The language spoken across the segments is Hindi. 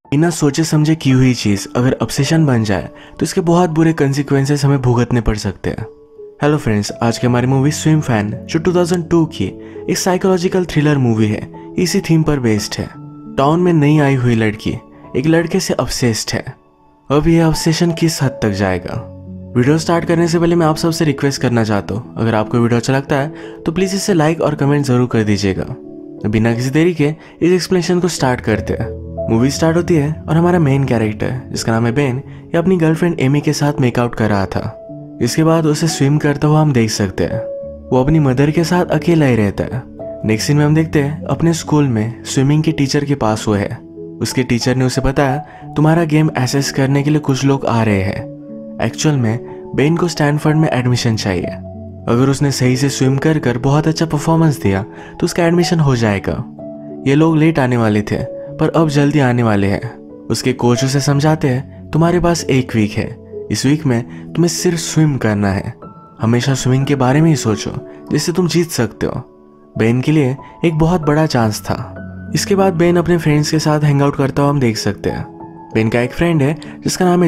बिना सोचे समझे की हुई चीज़ अगर ऑब्सेशन बन जाए तो इसके बहुत बुरे कंसिक्वेंसेस हमें भुगतने पड़ सकते हैं। हेलो फ्रेंड्स, आज की हमारी मूवी स्विम फैन जो 2002 की एक साइकोलॉजिकल थ्रिलर मूवी है, इसी थीम पर बेस्ड है। टाउन में नई आई हुई लड़की एक लड़के से ऑब्सेस्ड है। अब यह ऑब्सेशन किस हद तक जाएगा? वीडियो स्टार्ट करने से पहले मैं आप सबसे रिक्वेस्ट करना चाहता हूँ, अगर आपको वीडियो अच्छा लगता है तो प्लीज़ इसे लाइक और कमेंट जरूर कर दीजिएगा। बिना किसी देरी के इस एक्सप्लेनेशन को स्टार्ट करते हैं। मूवी स्टार्ट होती है और हमारा मेन कैरेक्टर जिसका नाम है बेन, ये अपनी गर्लफ्रेंड एमी के साथ मेकआउट कर रहा था। इसके बाद उसे स्विम करता हुआ हम देख सकते हैं। वो अपनी मदर के साथ अकेला ही रहता है। नेक्स्ट सीन में हम देखते हैं अपने स्कूल में स्विमिंग के टीचर के पास वो है। उसके टीचर ने उसे बताया तुम्हारा गेम एसेस करने के लिए कुछ लोग आ रहे हैं। एक्चुअल में बेन को स्टैनफोर्ड में एडमिशन चाहिए। अगर उसने सही से स्विम कर बहुत अच्छा परफॉर्मेंस दिया तो उसका एडमिशन हो जाएगा। ये लोग लेट आने वाले थे पर अब जल्दी आने वाले हैं। उसके कोच उसे समझाते हैं तुम्हारे पास एक वीक है, इस वीक में तुम्हें सिर्फ स्विम करना है। हमेशा स्विमिंग के बारे में ही सोचो जिससे तुम जीत सकते हो। बेन के लिए एक बहुत बड़ा चांस था। इसके बाद बेन अपने फ्रेंड्स के साथ हैंग आउट करता हुआ हम देख सकते हैं। बेन का एक फ्रेंड है जिसका नाम है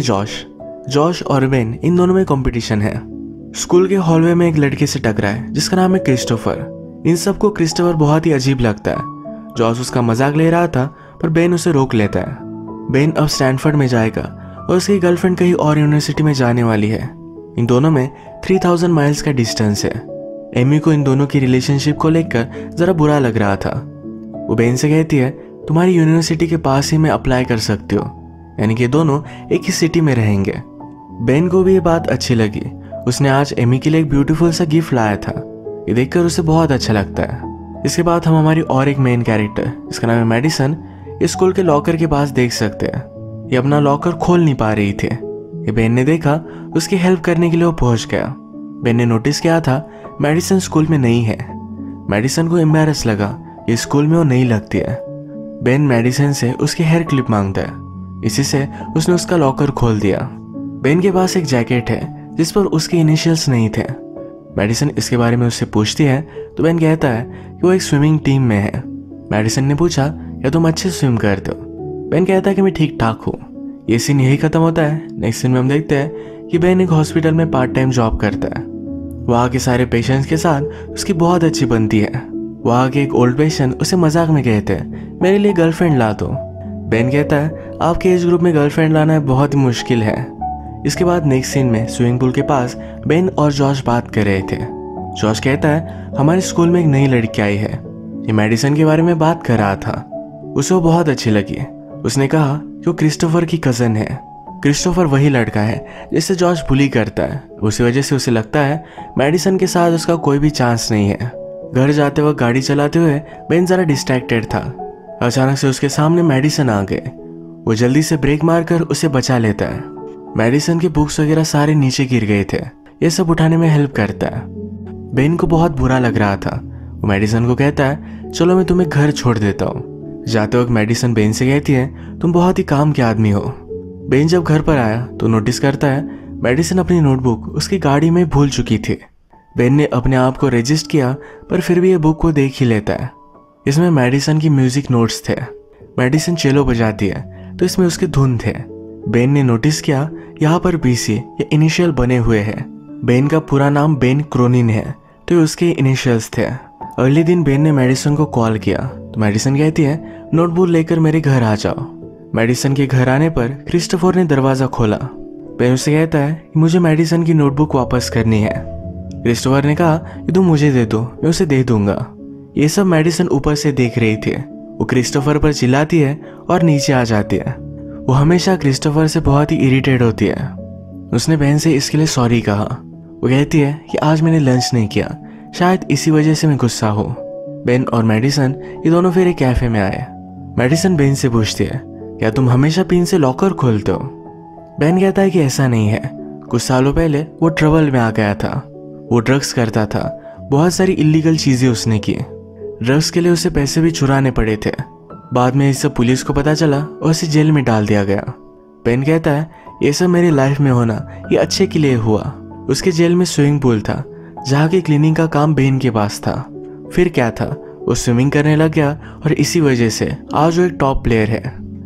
जॉश और बेन इन दोनों में कंपटीशन है। स्कूल के हॉलवे में एक लड़के से टकराए जिसका नाम है क्रिस्टोफर। इन सबको क्रिस्टोफर बहुत ही अजीब लगता है। जॉश उसका मजाक ले रहा था पर बेन उसे रोक लेता है। बेन अब स्टैनफोर्ड में जाएगा और उसकी गर्लफ्रेंड कहीं और यूनिवर्सिटी में जाने वाली है। इन दोनों में 3000 माइल्स का डिस्टेंस है। एमी को इन दोनों की रिलेशनशिप को लेकर जरा बुरा लग रहा था। वो बेन से कहती है तुम्हारी यूनिवर्सिटी के पास ही में अप्लाई कर सकती हो, यानी कि दोनों एक ही सिटी में रहेंगे। बेन को भी ये बात अच्छी लगी। उसने आज एमी के लिए एक ब्यूटीफुल सा गिफ्ट लाया था। ये देखकर उसे बहुत अच्छा लगता है। इसके बाद हम हमारी और एक मेन कैरेक्टर जिसका नाम है मेडिसन स्कूल के लॉकर के पास देख सकते हैं। ये अपना लॉकर खोल नहीं पा रही थी। ये बेन ने देखा, उसकी हेल्प करने के लिए वो पहुंच गया। बेन ने नोटिस किया था मेडिसन स्कूल में नहीं है। मेडिसन को एम्बैरस लगा कि स्कूल में वो नहीं लगती है। बेन मेडिसन से उसकी हेयर क्लिप मांगता है। इसी से उसने उसका लॉकर खोल दिया। बेन के पास एक जैकेट है जिस पर उसके इनिशियल्स नहीं थे। मेडिसन इसके बारे में उससे पूछती है तो बेन कहता है कि वो एक स्विमिंग टीम में है। मेडिसन ने पूछा या तुम अच्छे स्विम करते हो? बेन कहता है कि मैं ठीक ठाक हूँ। ये सीन यही खत्म होता है। नेक्स्ट सीन में हम देखते हैं कि बेन एक हॉस्पिटल में पार्ट टाइम जॉब करता है। वहाँ के सारे पेशेंट्स के साथ उसकी बहुत अच्छी बनती है। वहाँ के एक ओल्ड पेशेंट उसे मजाक में कहते हैं मेरे लिए गर्लफ्रेंड ला दो। बेन कहता है आपके एज ग्रुप में गर्लफ्रेंड लाना बहुत ही मुश्किल है। इसके बाद नेक्स्ट सीन में स्विमिंग पूल के पास बेन और जॉश बात कर रहे थे। जॉश कहता है हमारे स्कूल में एक नई लड़की आई है। ये मेडिसन के बारे में बात कर रहा था। उसे वो बहुत अच्छी लगी। उसने कहा कि वो क्रिस्टोफर की कजन है। क्रिस्टोफर वही लड़का है जिससे जॉश बुली करता है। उसी वजह से उसे लगता है मेडिसन के साथ उसका कोई भी चांस नहीं है। घर जाते वक्त गाड़ी चलाते हुए बेन जरा डिस्ट्रैक्टेड था। अचानक से उसके सामने मेडिसन आ गए। वो जल्दी से ब्रेक मारकर उसे बचा लेता है। मेडिसन के बुक्स वगैरह सारे नीचे गिर गए थे। ये सब उठाने में हेल्प करता है। बेन को बहुत बुरा लग रहा था। वो मेडिसन को कहता है चलो मैं तुम्हें घर छोड़ देता हूँ। जाते वक्त मेडिसन बेन से कहती है तुम बहुत ही काम के आदमी हो। बेन जब घर पर आया तो नोटिस करता है मेडिसन अपनी नोटबुक उसकी गाड़ी में भूल चुकी थी। बेन ने अपने आप को रजिस्ट किया पर फिर भी ये बुक को देख ही लेता है। इसमें मेडिसन की म्यूजिक नोट्स थे। मेडिसन चेलो बजाती है तो इसमें उसके धुन थे। बेन ने नोटिस किया यहाँ पर BC या इनिशियल बने हुए हैं। बेन का पूरा नाम बेन क्रोनिन है तो उसके इनिशियल्स थे। अगले दिन बेन ने मेडिसन को कॉल किया तो मेडिसन कहती है नोटबुक लेकर मेरे घर आ जाओ। मेडिसन के घर आने पर क्रिस्टोफर ने दरवाजा खोला। बेन उससे कहता है कि मुझे मेडिसन की नोटबुक वापस करनी है। क्रिस्टोफर ने कहा कि तुम मुझे दे दो, मैं उसे दे दूंगा। ये सब मेडिसन ऊपर से देख रही थी। वो क्रिस्टोफर पर चिल्लाती है और नीचे आ जाती है। वो हमेशा क्रिस्टोफर से बहुत ही इरिटेट होती है। उसने बेन से इसके लिए सॉरी कहा। वो कहती है कि आज मैंने लंच नहीं किया, शायद इसी वजह से मैं गुस्सा हूँ। बेन और मेडिसन ये दोनों फिर एक कैफे में आए। मेडिसन बेन से पूछती है क्या तुम हमेशा पिन से लॉकर खोलते हो? बेन कहता है कि ऐसा नहीं है। कुछ सालों पहले वो ट्रबल में आ गया था। वो ड्रग्स करता था। बहुत सारी इलीगल चीजें उसने की। ड्रग्स के लिए उसे पैसे भी चुराने पड़े थे। बाद में ये सब पुलिस को पता चला और उसे जेल में डाल दिया गया। बेन कहता है ये सब मेरी लाइफ में होना ये अच्छे के लिए हुआ। उसके जेल में स्विमिंग पूल था जहाँ की क्लीनिंग का काम बेन के पास था। फिर क्या था, वो स्विमिंग करने लग गया और इसी वजह से आज वो एक टॉप प्लेयर है।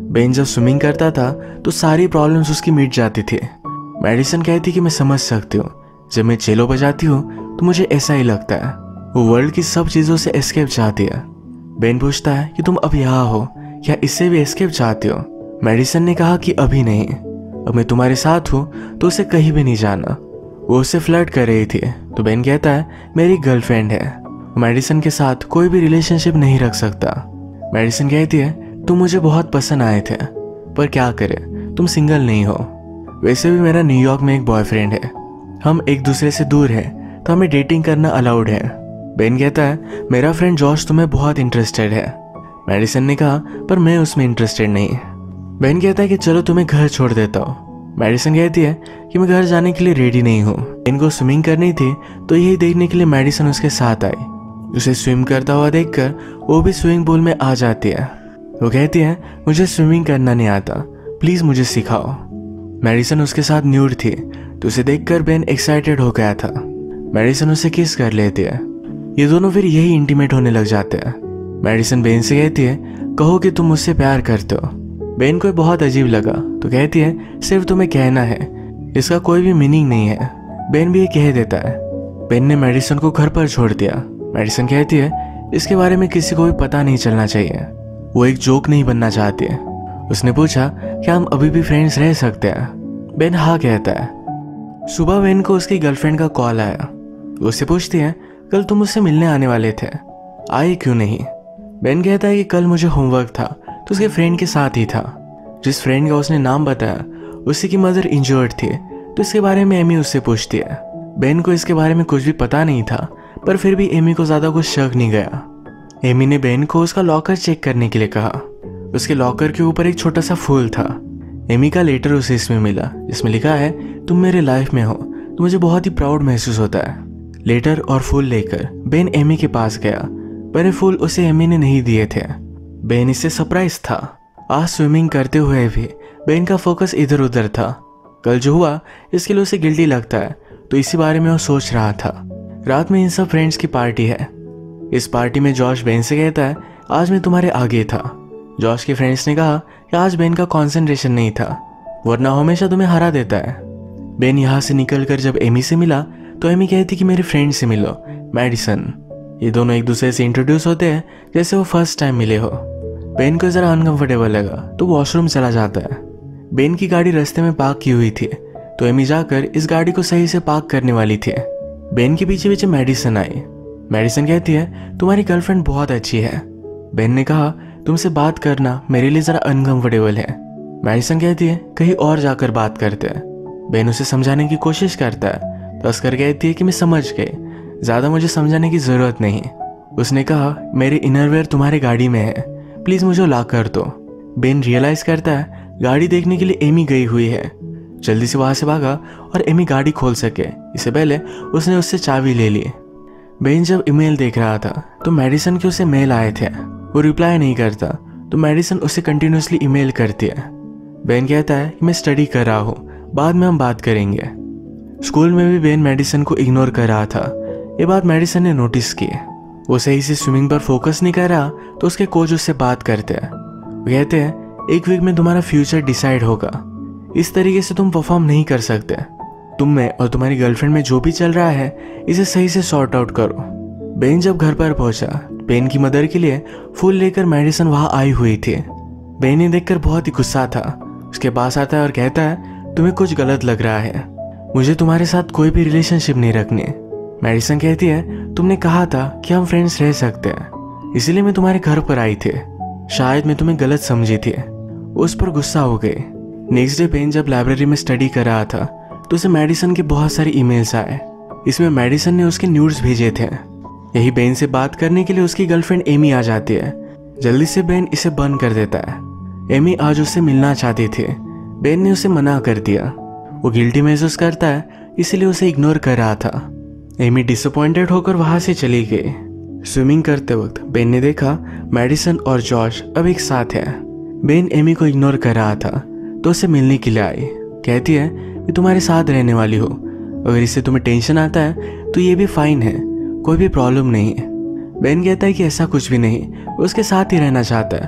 बेन जब स्विमिंग करता था तो सारी प्रॉब्लम्स उसकी मिट जाती थी। मेडिसन कहती कि मैं समझ सकती हूँ, जब मैं चेलो बजाती हूँ तो मुझे ऐसा ही लगता है। वो वर्ल्ड की सब चीज़ों से एस्केप चाहती है। बेन पूछता है कि तुम अब यहाँ हो, क्या इससे भी एस्केप चाहती हो? मेडिसन ने कहा कि अभी नहीं, अब मैं तुम्हारे साथ हूँ तो उसे कहीं भी नहीं जाना। वो उससे फ्लर्ट कर रही थी तो बेन कहता है मेरी गर्लफ्रेंड है, मेडिसन के साथ कोई भी रिलेशनशिप नहीं रख सकता। मेडिसन कहती है तुम मुझे बहुत पसंद आए थे, पर क्या करे, तुम सिंगल नहीं हो। वैसे भी मेरा न्यूयॉर्क में एक बॉयफ्रेंड है, हम एक दूसरे से दूर हैं तो हमें डेटिंग करना अलाउड है। बेन कहता है मेरा फ्रेंड जॉश तुम्हें बहुत इंटरेस्टेड है। मेडिसन ने कहा पर मैं उसमें इंटरेस्टेड नहीं। बेन कहता है कि चलो तुम्हें घर छोड़ देता हूँ। मेडिसन कहती है कि मैं घर जाने के लिए रेडी नहीं हूँ। बेन को स्विमिंग करनी थी तो यही देखने के लिए मेडिसन उसके साथ आई। उसे स्विम करता हुआ देखकर वो भी स्विमिंग पूल में आ जाती है। वो कहती है मुझे स्विमिंग करना नहीं आता, प्लीज मुझे सिखाओ। मेडिसन उसके साथ न्यूड थी तो उसे देखकर बेन एक्साइटेड हो गया था। मेडिसन उसे किस कर लेती है। ये दोनों फिर यही इंटीमेट होने लग जाते हैं। मेडिसन बेन से कहती है कहो कि तुम मुझसे प्यार करते हो। बेन को बहुत अजीब लगा तो कहती है सिर्फ तुम्हें कहना है, इसका कोई भी मीनिंग नहीं है। बेन भी ये कह देता है। बेन ने मेडिसन को घर पर छोड़ दिया। मेडिसन कहती है इसके बारे में किसी को भी पता नहीं चलना चाहिए। वो एक जोक नहीं बनना चाहती है। उसने पूछा क्या हम अभी भी फ्रेंड्स रह सकते हैं? बेन हाँ कहता है। सुबह बेन को उसकी गर्लफ्रेंड का कॉल आया। वो उससे पूछती है कल तुम मुझसे मिलने आने वाले थे, आए क्यों नहीं? बेन कहता है कि कल मुझे होमवर्क था तो उसके फ्रेंड के साथ ही था। जिस फ्रेंड का उसने नाम बताया उसी की मदर इंजर्ड थी तो इसके बारे में एमी उससे पूछती है। बेन को इसके बारे में कुछ भी पता नहीं था, पर फिर भी एमी को ज्यादा कुछ शक नहीं गया। एमी ने बेन को उसका लॉकर चेक करने के लिए कहा। उसके लॉकर के ऊपर एक छोटा सा फूल था। एमी का लेटर उसे इसमें मिला जिसमें लिखा है तुम मेरे लाइफ में हो तो मुझे बहुत ही प्राउड महसूस होता है। लेटर और फूल लेकर बेन एमी के पास गया, पर ये फूल उसे एमी ने नहीं दिए थे। बेन इससे सरप्राइज था। आज स्विमिंग करते हुए भी बेन का फोकस इधर उधर था। कल जो हुआ इसके लिए उसे गिल्टी लगता है तो इसी बारे में वो सोच रहा था। रात में इन सब फ्रेंड्स की पार्टी है। इस पार्टी में जॉश बेन से कहता है आज मैं तुम्हारे आगे था। जॉश के फ्रेंड्स ने कहा कि आज बेन का कंसंट्रेशन नहीं था, वरना हमेशा तुम्हें हरा देता है। बेन यहाँ से निकलकर जब एमी से मिला तो एमी कहती कि मेरे फ्रेंड से मिलो, मेडिसन। ये दोनों एक दूसरे से इंट्रोड्यूस होते हैं जैसे वो फर्स्ट टाइम मिले हो। बेन को जरा अनकंफर्टेबल लगा तो वॉशरूम चला जाता है। बेन की गाड़ी रास्ते में पार्क की हुई थी तो एमी जाकर इस गाड़ी को सही से पार्क करने वाली थी। बेन के पीछे पीछे मेडिसन आई। मेडिसन कहती है तुम्हारी गर्लफ्रेंड बहुत अच्छी है। बेन ने कहा तुमसे बात करना मेरे लिए जरा अनकंफर्टेबल है। मेडिसन कहती है कहीं और जाकर बात करते हैं। बेन उसे समझाने की कोशिश करता है तो अस्कर कहती है कि मैं समझ गई, ज्यादा मुझे समझाने की जरूरत नहीं। उसने कहा मेरे इनरवेयर तुम्हारी गाड़ी में है, प्लीज मुझे ला कर दो। बेन रियलाइज करता है गाड़ी देखने के लिए एमी गई हुई है। जल्दी से वहां से भागा और एमी गाड़ी खोल सके इससे पहले उसने उससे चाबी ले ली। बेन जब ईमेल देख रहा था तो मेडिसन के उसे मेल आए थे। वो रिप्लाई नहीं करता तो मेडिसन उसे कंटिन्यूसली ईमेल करती है। बेन कहता है कि मैं स्टडी कर रहा हूँ, बाद में हम बात करेंगे। स्कूल में भी बेन मेडिसन को इग्नोर कर रहा था। ये बात मेडिसन ने नोटिस की। वो सही से स्विमिंग पर फोकस नहीं कर रहा तो उसके कोच उससे बात करते हैं। वो कहते हैं एक वीक में तुम्हारा फ्यूचर डिसाइड होगा, इस तरीके से तुम परफॉर्म नहीं कर सकते। तुम में और तुम्हारी गर्लफ्रेंड में जो भी चल रहा है इसे सही से सॉर्ट आउट करो। बेन जब घर पर पहुंचा, बेन की मदर के लिए फूल लेकर मेडिसन वहां आई हुई थी। बेन ने देखकर बहुत ही गुस्सा था। उसके पास आता है और कहता है तुम्हें कुछ गलत लग रहा है, मुझे तुम्हारे साथ कोई भी रिलेशनशिप नहीं रखनी। मेडिसन कहती है तुमने कहा था कि हम फ्रेंड्स रह सकते हैं, इसीलिए मैं तुम्हारे घर पर आई थी, शायद मैं तुम्हें गलत समझी थी। उस पर गुस्सा हो गई। नेक्स्ट डे बेन जब लाइब्रेरी में स्टडी कर रहा था तो उसे मेडिसन के बहुत सारे ईमेल्स आए। इसमें मेडिसन ने उसके न्यूड्स भेजे थे। यही बेन से बात करने के लिए उसकी गर्लफ्रेंड एमी आ जाती है। जल्दी से बेन इसे बंद कर देता है। एमी आज उससे मिलना चाहती थी, बेन ने उसे मना कर दिया। वो गिल्टी महसूस करता है इसीलिए उसे इग्नोर कर रहा था। एमी डिसअपॉइंटेड होकर वहां से चली गई। स्विमिंग करते वक्त बेन ने देखा मेडिसन और जॉश अब एक साथ है। बेन एमी को इग्नोर कर रहा था तो उसे मिलने के लिए आई। कहती है मैं तुम्हारे साथ रहने वाली हूँ, अगर इससे तुम्हें टेंशन आता है तो ये भी फाइन है, कोई भी प्रॉब्लम नहीं है। बेन कहता है कि ऐसा कुछ भी नहीं, वो उसके साथ ही रहना चाहता है।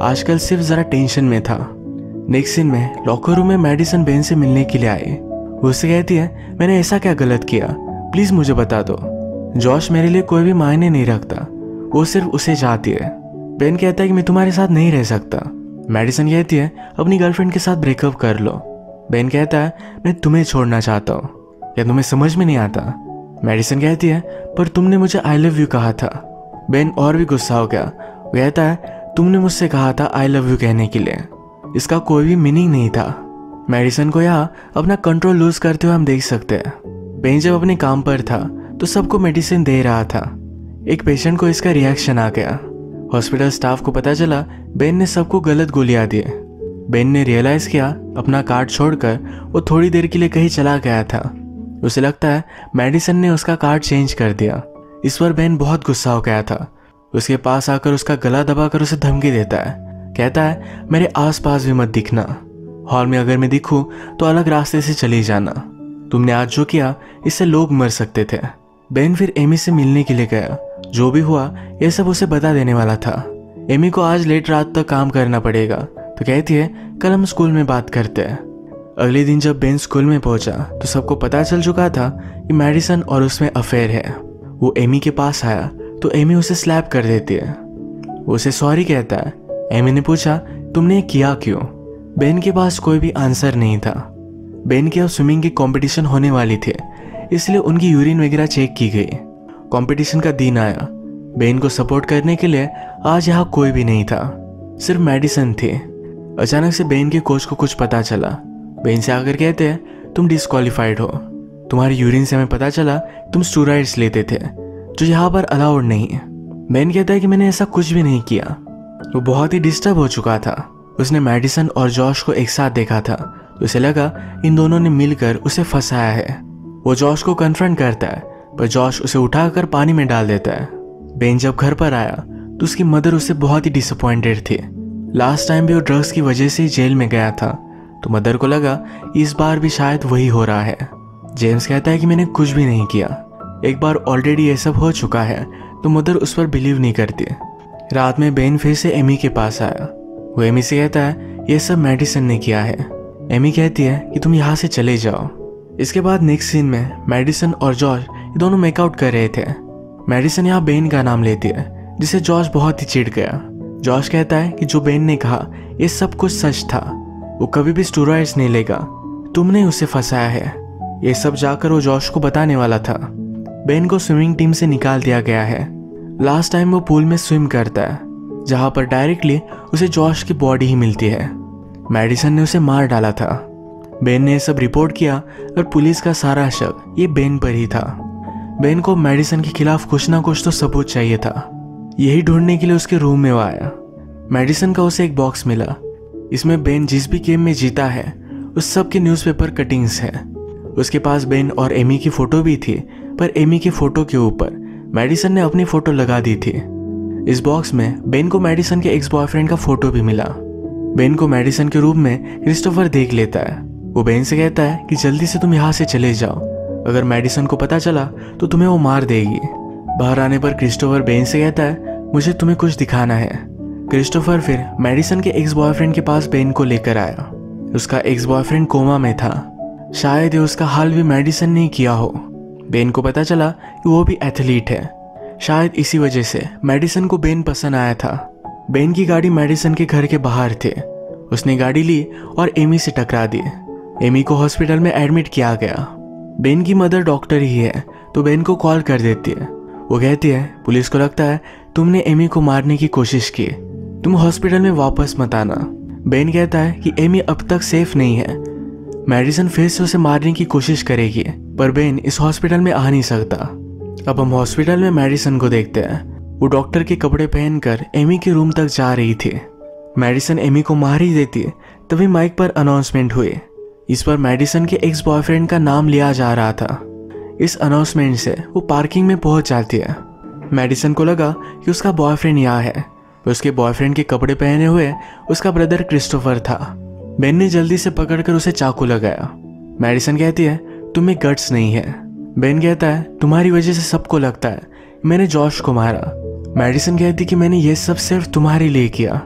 आजकल सिर्फ जरा टेंशन में था। नेक्स्ट सीन में लॉकर रूम में मेडिसन बेन से मिलने के लिए आई। वो उससे कहती है, मैंने ऐसा क्या गलत किया, प्लीज मुझे बता दो। जॉश मेरे लिए कोई भी मायने नहीं रखता, वो सिर्फ उसे चाहती है। बेन कहता है कि मैं तुम्हारे साथ नहीं रह सकता। मेडिसन कहती है, अपनी गर्लफ्रेंड के साथ ब्रेकअप कर लो। बेन कहता है, मैं तुम्हें छोड़ना चाहता हूँ, क्या तुम्हें समझ में नहीं आता। मेडिसन कहती है, पर तुमने मुझे आई लव यू कहा था। बेन और भी गुस्सा हो गया। वो कहता है, तुमने मुझसे कहा था आई लव यू कहने के लिए, इसका कोई भी मीनिंग नहीं था। मेडिसन को यहाँ अपना कंट्रोल लूज करते हुए हम देख सकते हैं। बेन जब अपने काम पर था तो सबको मेडिसिन दे रहा था। एक पेशेंट को इसका रिएक्शन आ गया। हॉस्पिटल स्टाफ को पता चला बेन ने सबको गलत गोलियां दी। बेन ने रियलाइज किया अपना कार्ड छोड़कर वो थोड़ी देर के लिए कहीं चला गया था। उसे लगता है मेडिसन ने उसका कार्ड चेंज कर दिया। इस पर बेन बहुत गुस्सा हो गया था। उसके पास आकर उसका गला दबाकर उसे धमकी देता है। कहता है, मेरे आसपास भी मत दिखना, हॉल में अगर मैं दिखूं तो अलग रास्ते से चली जाना। तुमने आज जो किया इससे लोग मर सकते थे। बेन फिर एमी से मिलने के लिए गया। जो भी हुआ यह सब उसे बता देने वाला था। एमी को आज लेट रात तक काम करना पड़ेगा, तो कहती है कल हम स्कूल में बात करते हैं। अगले दिन जब बेन स्कूल में पहुंचा तो सबको पता चल चुका था कि मेडिसन और उसमें अफेयर है। वो एमी के पास आया तो एमी उसे स्लैप कर देती है। वो उसे सॉरी कहता है। एमी ने पूछा, तुमने ये किया क्यों? बेन के पास कोई भी आंसर नहीं था। बेन की अब स्विमिंग की कंपटीशन होने वाली थी, इसलिए उनकी यूरिन वगैरह चेक की गई। कंपटीशन का दिन आया। बेन को सपोर्ट करने के लिए आज यहाँ कोई भी नहीं था, सिर्फ मेडिसन थी। अचानक से बेन के कोच को कुछ पता चला। बेन से आकर कहते हैं, तुम डिस्क्वालीफाइड हो। तुम्हारी यूरिन से हमें पता चला तुम स्टेरॉइड्स लेते थे, जो यहाँ पर अलाउड नहीं है। बेन कहता है कि मैंने ऐसा कुछ भी नहीं किया। वो बहुत ही डिस्टर्ब हो चुका था। उसने मेडिसन और जॉश को एक साथ देखा था, तो उसे लगा इन दोनों ने मिलकर उसे फंसाया है। वो जॉश को कन्फ्रंट करता है, पर जॉश उसे उठाकर पानी में डाल देता है। बेन जब घर पर आया तो उसकी मदर उससे बहुत ही डिसअपॉइंटेड थी। लास्ट टाइम भी वो ड्रग्स की वजह से जेल में गया था, तो मदर को लगा इस बार भी शायद वही हो रहा है। जेम्स कहता है कि मैंने कुछ भी नहीं किया, एक बार ऑलरेडी ये सब हो चुका है, तो मदर उस पर बिलीव नहीं करती। रात में बेन फिर से एमी के पास आया। वो एमी से कहता है ये सब मेडिसन ने किया है। एमी कहती है कि तुम यहाँ से चले जाओ। इसके बाद नेक्स्ट सीन में मेडिसन और जॉश ये दोनों मेकआउट कर रहे थे। मेडिसन यहाँ बेन का नाम लेती है, जिसे जॉश बहुत ही चिढ़ गया। जॉश कहता है कि जो बेन ने कहा ये सब कुछ सच था, वो कभी भी स्टेरॉइड्स नहीं लेगा, तुमने उसे फंसाया है। ये सब जाकर वो जॉश को बताने वाला था। बेन को स्विमिंग टीम से निकाल दिया गया है। लास्ट टाइम वो पूल में स्विम करता है, जहां पर डायरेक्टली उसे जॉश की बॉडी ही मिलती है। मेडिसन ने उसे मार डाला था। बेन ने यह सब रिपोर्ट किया और पुलिस का सारा शक ये बेन पर ही था। बेन को मेडिसन के खिलाफ कुछ ना कुछ तो सबूत चाहिए था। यही ढूंढने के लिए उसके रूम में वो आया। मेडिसन का उसे एक बॉक्स मिला। इसमें बेन जिस भी गेम में जीता है उस सब के न्यूज़पेपर कटिंग्स हैं। उसके पास बेन और एमी की फोटो भी थी, पर एमी की फोटो के ऊपर मेडिसन ने अपनी फोटो लगा दी थी। इस बॉक्स में बेन को मेडिसन के एक्स बॉयफ्रेंड का फोटो भी मिला। बेन को मेडिसन के रूम में क्रिस्टोफर देख लेता है। वो बेन से कहता है कि जल्दी से तुम यहाँ से चले जाओ, अगर मेडिसन को पता चला तो तुम्हें वो मार देगी। बाहर आने पर क्रिस्टोफर बेन से कहता है मुझे तुम्हें कुछ दिखाना है। क्रिस्टोफर फिर मेडिसन के एक्स बॉयफ्रेंड के पास बेन को लेकर आया। उसका एक्स बॉयफ्रेंड कोमा में था, शायद ये उसका हाल भी मेडिसन ने किया हो। बेन को पता चला कि वो भी एथलीट है, शायद इसी वजह से मेडिसन को बेन पसंद आया था। बेन की गाड़ी मेडिसन के घर के बाहर थे। उसने गाड़ी ली और एमी से टकरा दी। एमी को हॉस्पिटल में एडमिट किया गया। बेन की मदर डॉक्टर ही है, तो बेन को कॉल कर देती है। वो कहती है पुलिस को लगता है तुमने एमी को मारने की कोशिश की, तुम हॉस्पिटल में वापस मत आना। बेन कहता है कि एमी अब तक सेफ नहीं है, मेडिसन फिर से उसे मारने की कोशिश करेगी, पर बेन इस हॉस्पिटल में आ नहीं सकता। अब हम हॉस्पिटल में मेडिसन को देखते हैं। वो डॉक्टर के कपड़े पहनकर एमी के रूम तक जा रही थी। मेडिसन एमी को मार ही देती, तभी माइक पर अनाउंसमेंट हुई। इस पर मेडिसन के एक्स बॉयफ्रेंड का नाम लिया जा रहा था। इस अनाउंसमेंट से वो पार्किंग में पहुंच जाती है। मेडिसन को लगा कि उसका बॉयफ्रेंड यहाँ है, पर उसके बॉयफ्रेंड के कपड़े पहने हुए उसका ब्रदर क्रिस्टोफर था। बेन ने जल्दी से पकड़कर उसे चाकू लगाया। मेडिसन कहती है तुम्हें गट्स नहीं है। बेन कहता है तुम्हारी वजह से सबको लगता है मैंने जॉश को मारा। मेडिसन कहती कि मैंने ये सब सिर्फ तुम्हारे लिए किया।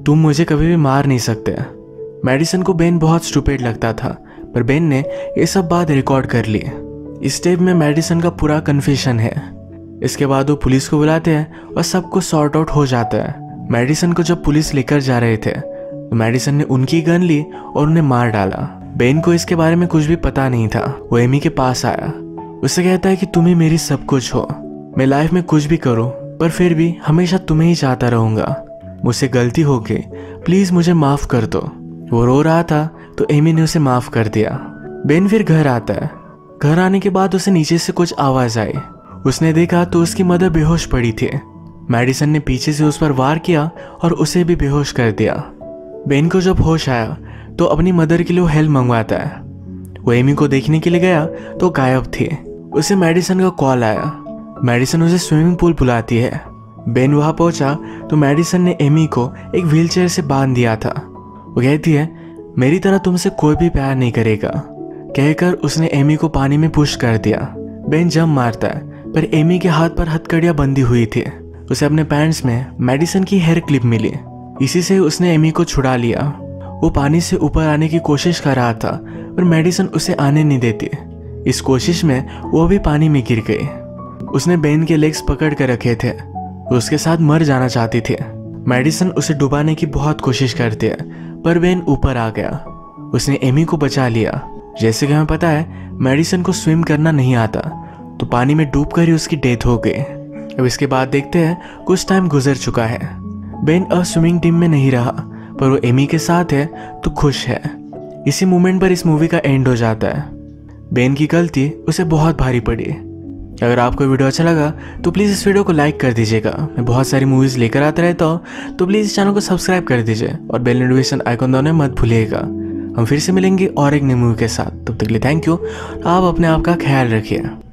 तुम मुझे कभी भी मार नहीं सकते। मेडिसन को बेन बहुत स्टूपिड लगता था, पर बेन ने ये सब बात रिकॉर्ड कर ली। इस टेप में मेडिसन का पूरा कन्फेशन है। इसके बाद वो पुलिस को बुलाते हैं और सब कुछ सॉर्ट आउट हो जाता है। मेडिसन को जब पुलिस लेकर जा रहे थे तो मेडिसन ने उनकी गन ली और उन्हें मार डाला। बेन को इसके बारे में कुछ भी पता नहीं था। वो एमी के पास आया, उससे कहता है कि तुम ही मेरी सब कुछ हो, मैं लाइफ में कुछ भी करूं पर फिर भी हमेशा तुम्हें ही चाहता रहूंगा, मुझसे गलती हो गई, प्लीज मुझे माफ कर दो। वो रो रहा था तो एमी ने उसे माफ कर दिया। बेन फिर घर आता है। घर आने के बाद उसे नीचे से कुछ आवाज आई। उसने देखा तो उसकी मदर बेहोश पड़ी थी। मेडिसन ने पीछे से उस पर वार किया और उसे भी बेहोश कर दिया। बेन को जब होश आया तो अपनी मदर के लिए हेल्प मंगवाता है। वो एमी को देखने के लिए गया तो गायब थी। उसे मेडिसन का कॉल आया। मेडिसन उसे स्विमिंग पूल बुलाती है। बेन वहां पहुंचा तो मेडिसन ने एमी को एक व्हीलचेयर से बांध दिया था। वो कहती है, मेरी तरह तुमसे कोई भी प्यार नहीं करेगा, कहकर उसने एमी को पानी में पुश कर दिया। बेन जंप मारता है पर एमी के हाथ पर हथकड़ियां बंधी हुई थी। उसे अपने पैंट्स में मेडिसन की हेयर क्लिप मिली। इसी से उसने एमी को छुड़ा लिया। वो पानी से ऊपर आने की कोशिश कर रहा था पर मेडिसन उसे आने नहीं देती। इस कोशिश में वो भी पानी में गिर गई। उसने बेन के लेग्स पकड़ कर रखे थे। वो उसके साथ मर जाना चाहती थी। मेडिसन उसे डुबाने की बहुत कोशिश करती है पर बेन ऊपर आ गया। उसने एमी को बचा लिया। जैसे कि हमें पता है मेडिसन को स्विम करना नहीं आता, तो पानी में डूबकर ही उसकी डेथ हो गई। अब इसके बाद देखते हैं कुछ टाइम गुजर चुका है। बेन अब स्विमिंग टीम में नहीं रहा पर वो एमी के साथ है तो खुश है। इसी मोमेंट पर इस मूवी का एंड हो जाता है। बेन की गलती उसे बहुत भारी पड़ी। अगर आपको वीडियो अच्छा लगा तो प्लीज़ इस वीडियो को लाइक कर दीजिएगा। मैं बहुत सारी मूवीज़ लेकर आता रहता हूँ, तो प्लीज़ इस चैनल को सब्सक्राइब कर दीजिए और बेल नोटिफिकेशन आइकन दबाना मत भूलिएगा। हम फिर से मिलेंगे और एक नई मूवी के साथ। तब तक के लिए थैंक यू। आप अपने आप का ख्याल रखिए।